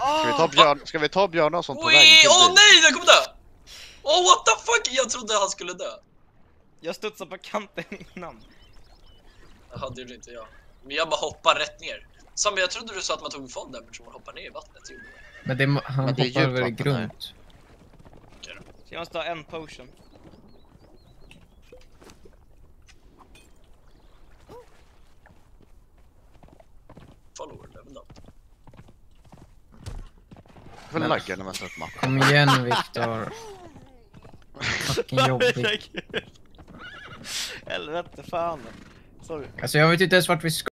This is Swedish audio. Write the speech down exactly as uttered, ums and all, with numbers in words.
Ska vi ta Björn, ska vi ta Björn och sånt på vägen till Åh bil? nej, jag kommer dö! Åh, what the fuck? Jag trodde han skulle dö. Jag studsade på kanten innan. Jaha, det gjorde inte jag. Men jag bara hoppar rätt ner. Sam, jag trodde du sa att man tog fall damage om man hoppar ner i vattnet. Men det, han Men det är hoppar djupt över i vatten här. grund. Så jag måste ha en potion. Follower level up. För laggar när man sätter mappen. Kom igen, Viktor. Fucking jobbigt. Helvete, fan. Sorry. Alltså jag vet inte ens vart vi ska.